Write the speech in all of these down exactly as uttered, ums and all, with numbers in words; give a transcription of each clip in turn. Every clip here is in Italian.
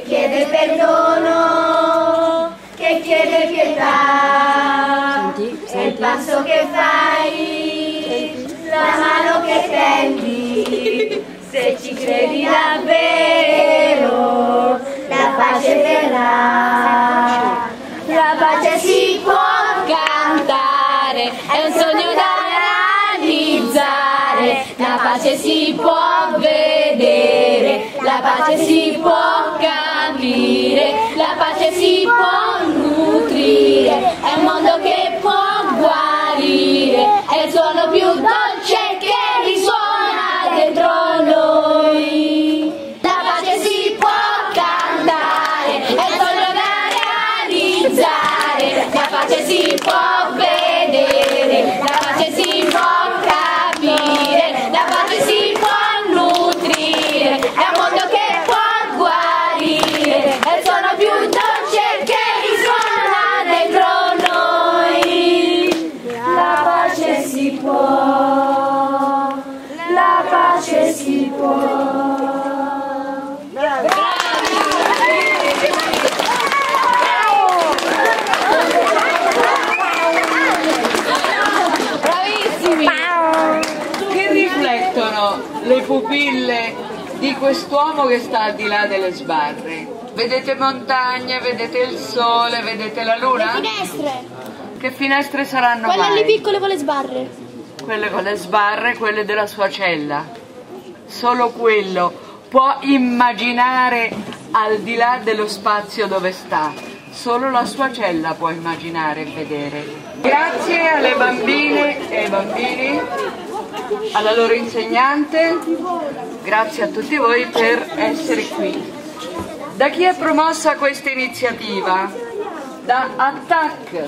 chiede perdono, che chiede pietà. Senti, senti. E il passo che fai, la mano che tendi, se ci credi davvero, la pace verrà. La pace si può cantare, è un sogno da realizzare. La pace si può vedere, la pace si può capire, la pace si può nutrire, è un mondo che può guarire, è il suono più dolce che risuona dentro noi. La pace si può cantare, è il sogno da realizzare, la pace si può vedere, la pace si può capire, la pace si può nutrire, è un mondo che può guarire, è il suono più dolce che risuona dentro noi. La pace si può, la pace si può. Le pupille di quest'uomo che sta al di là delle sbarre. Vedete montagne, vedete il sole, vedete la luna? Le finestre. Che finestre saranno Quelle mai? lì piccole con le sbarre. Quelle con le sbarre, quelle della sua cella. Solo quello può immaginare al di là dello spazio dove sta. Solo la sua cella può immaginare e vedere. Grazie alle bambine e ai bambini, alla loro insegnante, grazie a tutti voi per essere qui. Da chi è promossa questa iniziativa? Da Attac,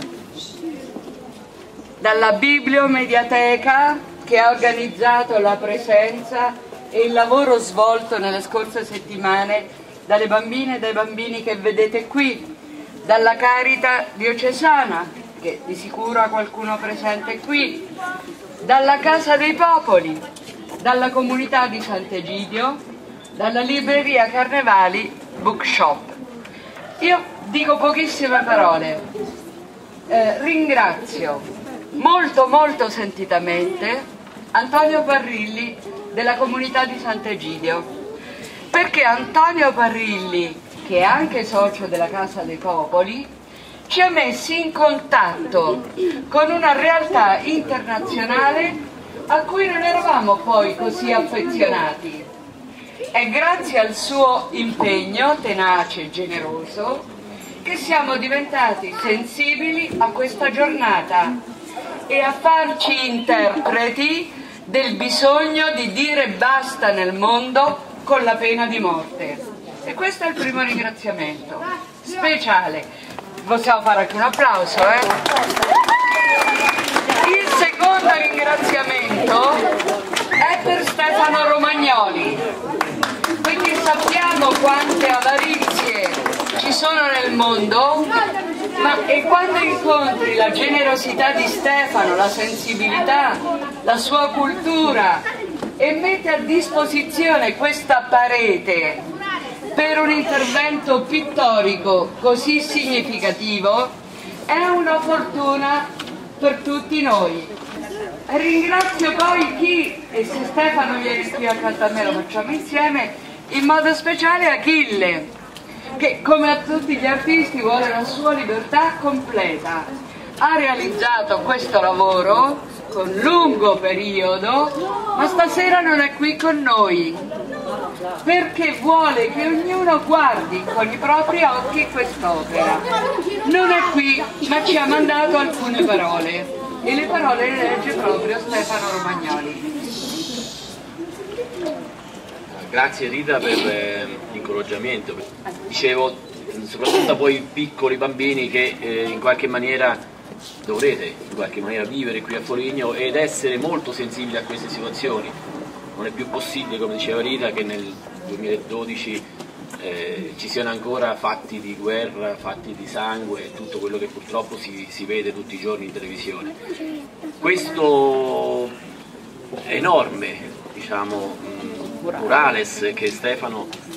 dalla Bibliomediateca che ha organizzato la presenza e il lavoro svolto nelle scorse settimane dalle bambine e dai bambini che vedete qui, dalla Carità Diocesana, che di sicuro ha qualcuno presente qui, dalla Casa dei Popoli, dalla comunità di Sant'Egidio, dalla libreria Carnevali Bookshop. Io dico pochissime parole, eh, ringrazio molto molto sentitamente Antonio Parrilli della comunità di Sant'Egidio, perché Antonio Parrilli, che è anche socio della Casa dei Popoli, ci ha messi in contatto con una realtà internazionale a cui non eravamo poi così affezionati. È grazie al suo impegno tenace e generoso che siamo diventati sensibili a questa giornata e a farci interpreti del bisogno di dire basta nel mondo con la pena di morte. E questo è il primo ringraziamento speciale. Possiamo fare anche un applauso, eh? Il secondo ringraziamento è per Stefano Romagnoli, perché sappiamo quante avarizie ci sono nel mondo, ma e quando incontri la generosità di Stefano, la sensibilità, la sua cultura e mette a disposizione questa parete per un intervento pittorico così significativo, è una fortuna per tutti noi. Ringrazio poi chi, e se Stefano viene qui accanto a me lo facciamo insieme, in modo speciale Achille, che come a tutti gli artisti vuole la sua libertà completa. Ha realizzato questo lavoro con lungo periodo, ma stasera non è qui con noi, perché vuole che ognuno guardi con i propri occhi quest'opera. Non è qui, ma ci ha mandato alcune parole, e le parole le legge proprio Stefano Romagnoli. Grazie Rita per eh, l'incoraggiamento. Dicevo, soprattutto a voi piccoli bambini che eh, in qualche maniera dovrete in qualche maniera vivere qui a Foligno ed essere molto sensibili a queste situazioni. Non è più possibile, come diceva Rita, che nel duemiladodici eh, ci siano ancora fatti di guerra, fatti di sangue, tutto quello che purtroppo si, si vede tutti i giorni in televisione. Questo enorme, diciamo, murales che Stefano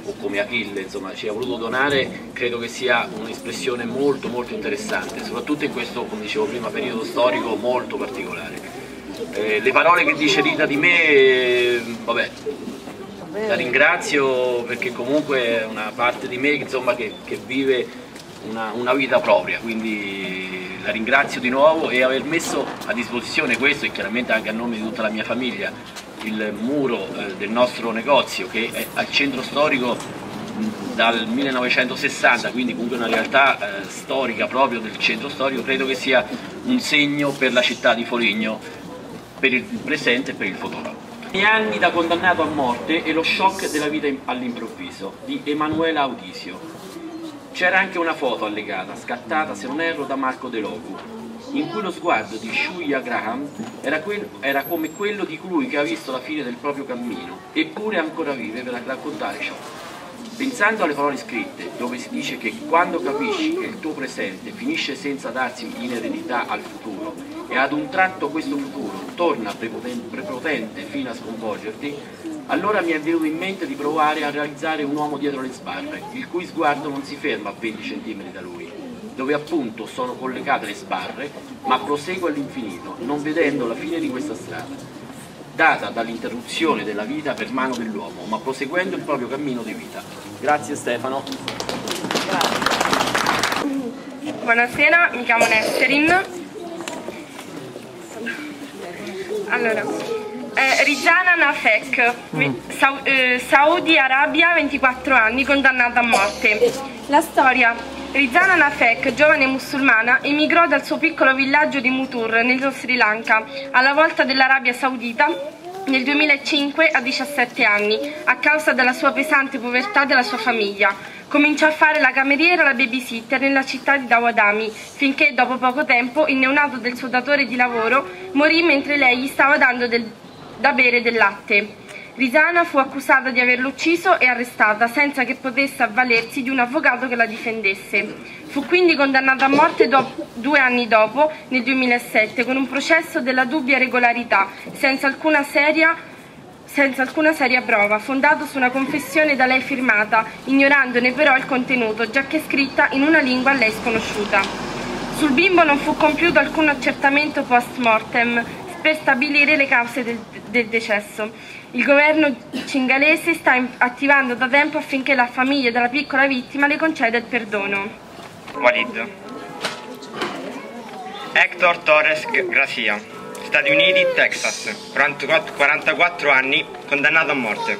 o come Achille, insomma, ci ha voluto donare, credo che sia un'espressione molto molto interessante, soprattutto in questo, come dicevo prima, periodo storico molto particolare. Eh, le parole che dice Rita di me, eh, vabbè, la ringrazio perché comunque è una parte di me, insomma, che, che vive una, una vita propria, quindi la ringrazio di nuovo, e aver messo a disposizione questo, e chiaramente anche a nome di tutta la mia famiglia, il muro eh, del nostro negozio, che è al centro storico mh, dal millenovecentosessanta, quindi comunque una realtà eh, storica proprio del centro storico. Credo che sia un segno per la città di Foligno, per il presente e per il futuro. I anni da condannato a morte e lo shock della vita all'improvviso, di Emanuela Audisio. C'era anche una foto allegata, scattata se non erro da Marco De Logu, in cui lo sguardo di Shuya Graham era, era come quello di colui che ha visto la fine del proprio cammino, eppure ancora vive per raccontare ciò. Pensando alle parole scritte, dove si dice che quando capisci che il tuo presente finisce senza darsi in eredità al futuro, e ad un tratto questo futuro torna prepotente fino a sconvolgerti, allora mi è venuto in mente di provare a realizzare un uomo dietro le sbarre, il cui sguardo non si ferma a venti centimetri da lui, dove appunto sono collegate le sbarre, ma prosegue all'infinito, non vedendo la fine di questa strada, data dall'interruzione della vita per mano dell'uomo, ma proseguendo il proprio cammino di vita. Grazie Stefano. Buonasera, mi chiamo Nesserin. Allora, eh, Rizana Nafek, Sa eh, Saudi Arabia, ventiquattro anni, condannata a morte. La storia: Rizana Nafek, giovane musulmana, emigrò dal suo piccolo villaggio di Mutur, nello Sri Lanka, alla volta dell'Arabia Saudita nel duemilacinque a diciassette anni, a causa della sua pesante povertà della sua famiglia. Cominciò a fare la cameriera e la babysitter nella città di Dawadami, finché dopo poco tempo il neonato del suo datore di lavoro morì mentre lei gli stava dando del, da bere del latte. Rizana fu accusata di averlo ucciso e arrestata senza che potesse avvalersi di un avvocato che la difendesse. Fu quindi condannata a morte due anni dopo, nel duemilasette, con un processo della dubbia regolarità, senza alcuna seria senza alcuna seria prova, fondato su una confessione da lei firmata, ignorandone però il contenuto, giacché scritta in una lingua a lei sconosciuta. Sul bimbo non fu compiuto alcun accertamento post mortem per stabilire le cause del, del decesso. Il governo cingalese sta attivando da tempo affinché la famiglia della piccola vittima le conceda il perdono. Walid. Héctor Torres Gracia, Stati Uniti, Texas, quarantaquattro anni, condannato a morte.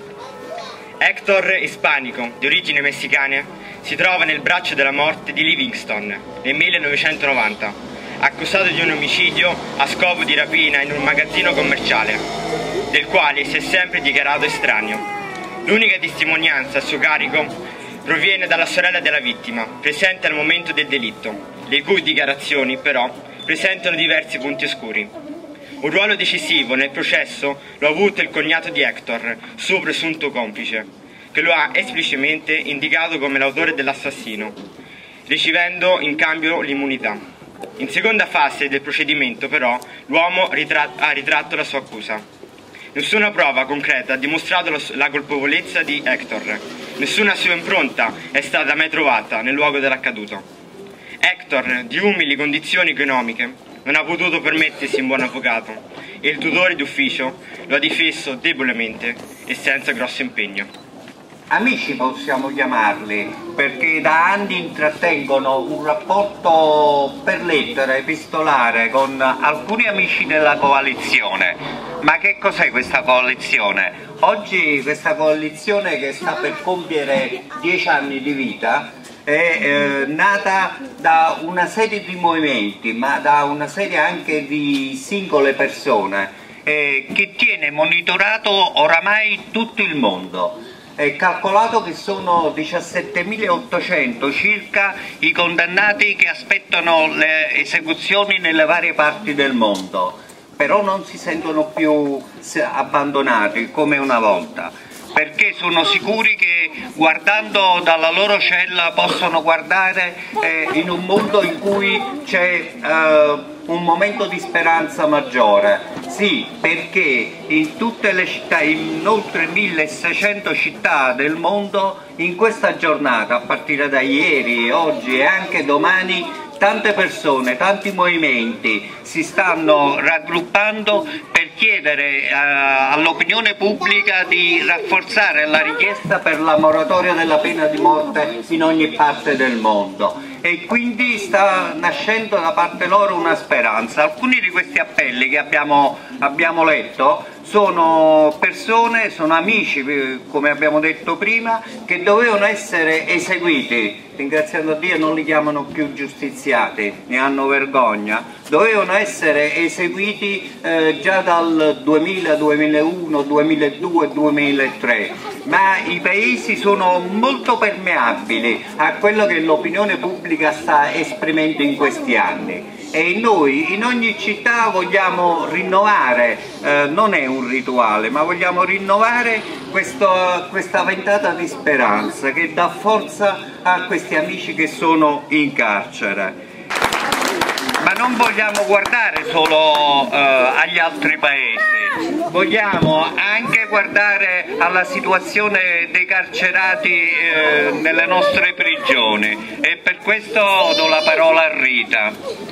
Héctor, ispanico, di origine messicana, si trova nel braccio della morte di Livingston nel millenovecentonovanta, accusato di un omicidio a scopo di rapina in un magazzino commerciale, del quale si è sempre dichiarato estraneo. L'unica testimonianza a suo carico proviene dalla sorella della vittima, presente al momento del delitto, le cui dichiarazioni, però, presentano diversi punti oscuri. Un ruolo decisivo nel processo lo ha avuto il cognato di Héctor, suo presunto complice, che lo ha esplicitamente indicato come l'autore dell'assassino, ricevendo in cambio l'immunità. In seconda fase del procedimento, però, l'uomo ha ritratto la sua accusa. Nessuna prova concreta ha dimostrato la colpevolezza di Héctor. Nessuna sua impronta è stata mai trovata nel luogo dell'accaduto. Héctor, di umili condizioni economiche, non ha potuto permettersi un buon avvocato e il tutore d'ufficio lo ha difeso debolmente e senza grosso impegno. Amici possiamo chiamarli, perché da anni intrattengono un rapporto per lettera epistolare con alcuni amici della coalizione. Ma che cos'è questa coalizione? Oggi questa coalizione, che sta per compiere dieci anni di vita, è eh, nata da una serie di movimenti, ma da una serie anche di singole persone, eh, che tiene monitorato oramai tutto il mondo. È calcolato che sono diciassettemilaottocento circa i condannati che aspettano le esecuzioni nelle varie parti del mondo, però non si sentono più abbandonati come una volta, perché sono sicuri che guardando dalla loro cella possono guardare eh, in un mondo in cui c'è eh, un momento di speranza maggiore. Sì, perché in tutte le città, in oltre milleseicento città del mondo, in questa giornata, a partire da ieri, oggi e anche domani, tante persone, tanti movimenti si stanno raggruppando per chiedere eh, all'opinione pubblica di rafforzare la richiesta per la moratoria della pena di morte in ogni parte del mondo, e quindi sta nascendo da parte loro una speranza. Alcuni di questi appelli che abbiamo, abbiamo letto sono persone, sono amici, come abbiamo detto prima, che dovevano essere eseguiti. Ringraziando Dio non li chiamano più giustiziati, ne hanno vergogna, dovevano essere eseguiti eh, già dal duemila, duemilauno, duemiladue, duemilatré, ma i paesi sono molto permeabili a quello che l'opinione pubblica sta esprimendo in questi anni. E noi in ogni città vogliamo rinnovare, eh, non è un rituale, ma vogliamo rinnovare questo, questa ventata di speranza che dà forza a questi amici che sono in carcere. Ma non vogliamo guardare solo eh, agli altri paesi, vogliamo anche guardare alla situazione dei carcerati eh, nelle nostre prigioni, e per questo do la parola a Rita.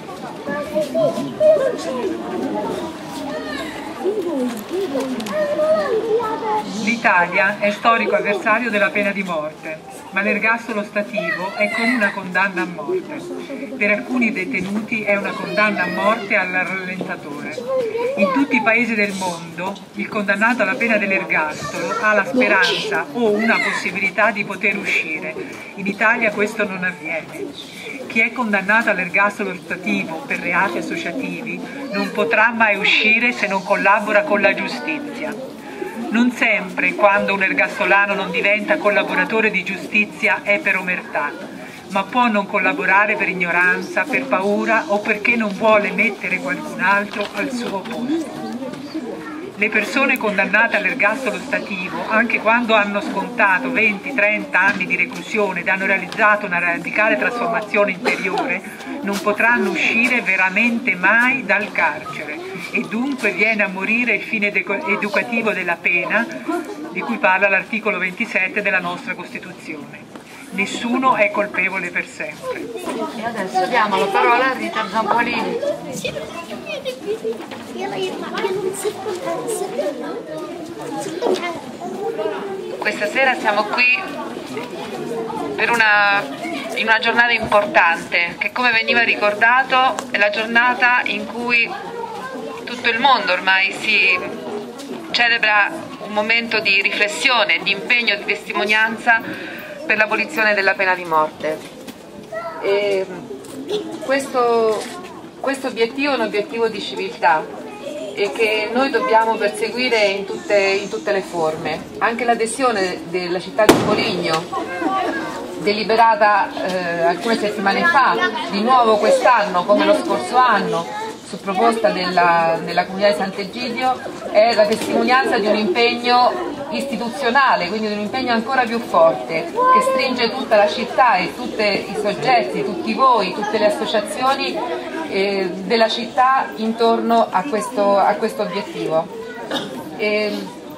L'Italia è storico avversario della pena di morte, ma l'ergastolo stativo è con una condanna a morte. Per alcuni detenuti è una condanna a morte al rallentatore. In tutti i paesi del mondo il condannato alla pena dell'ergastolo ha la speranza o una possibilità di poter uscire. In Italia questo non avviene. Chi è condannato all'ergastolo stativo per reati associativi non potrà mai uscire se non collabora con la giustizia. Non sempre, quando un ergastolano non diventa collaboratore di giustizia, è per omertà, ma può non collaborare per ignoranza, per paura o perché non vuole mettere qualcun altro al suo posto. Le persone condannate all'ergastolo stativo, anche quando hanno scontato venti trenta anni di reclusione ed hanno realizzato una radicale trasformazione interiore, non potranno uscire veramente mai dal carcere, e dunque viene a morire il fine educativo della pena, di cui parla l'articolo ventisette della nostra Costituzione. Nessuno è colpevole per sempre. E adesso diamo la parola a Rita Zampolini. Questa sera siamo qui per una, in una giornata importante, che, come veniva ricordato, è la giornata in cui tutto il mondo ormai si celebra un momento di riflessione, di impegno, di testimonianza per l'abolizione della pena di morte. E questo, questo obiettivo è un obiettivo di civiltà e che noi dobbiamo perseguire in tutte, in tutte le forme. Anche l'adesione della città di Foligno, deliberata eh, alcune settimane fa, di nuovo quest'anno come lo scorso anno, su proposta della, della comunità di Sant'Egidio, è la testimonianza di un impegno istituzionale, quindi di un impegno ancora più forte, che stringe tutta la città e tutti i soggetti, tutti voi, tutte le associazioni eh, della città intorno a questo, a questo obiettivo. E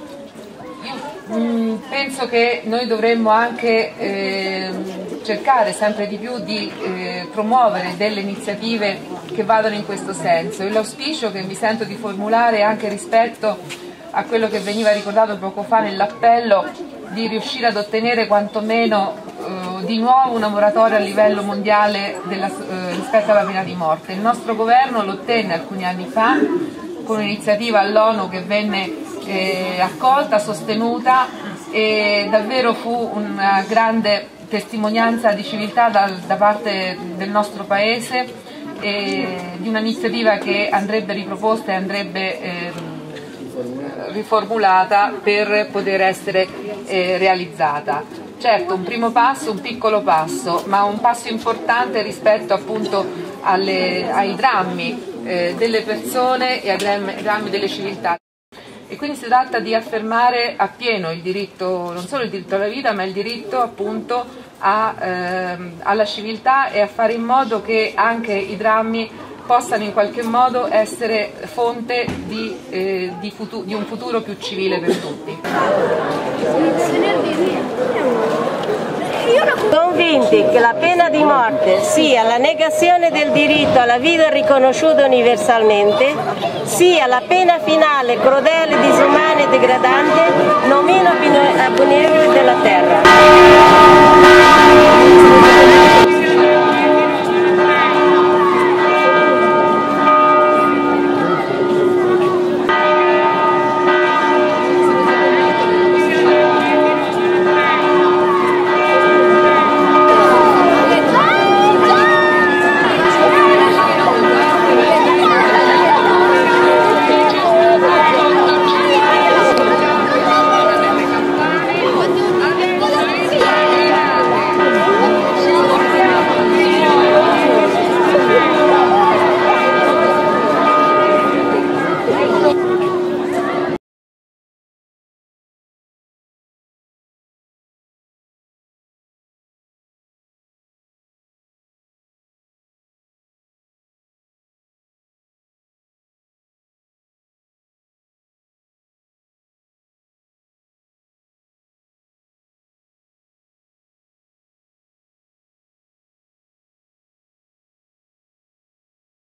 io mh, penso che noi dovremmo anche eh, cercare sempre di più di eh, promuovere delle iniziative che vadano in questo senso, e l'auspicio che mi sento di formulare anche rispetto a quello che veniva ricordato poco fa nell'appello, di riuscire ad ottenere quantomeno eh, di nuovo una moratoria a livello mondiale della, eh, rispetto alla pena di morte. Il nostro governo lo ottenne alcuni anni fa con un'iniziativa all'ONU che venne eh, accolta, sostenuta, e davvero fu una grande testimonianza di civiltà da, da parte del nostro Paese, e di un'iniziativa che andrebbe riproposta e andrebbe eh, riformulata per poter essere eh, realizzata. Certo, un primo passo, un piccolo passo, ma un passo importante rispetto appunto alle, ai drammi eh, delle persone e ai drammi, drammi delle civiltà. E quindi si tratta di affermare appieno il diritto, non solo il diritto alla vita, ma il diritto appunto a, ehm, alla civiltà, e a fare in modo che anche i drammi possano in qualche modo essere fonte di, eh, di, futuro, di un futuro più civile per tutti. Convinti che la pena di morte sia la negazione del diritto alla vita riconosciuta universalmente, sia la pena finale crudele, disumana e degradante, non meno punibile della terra.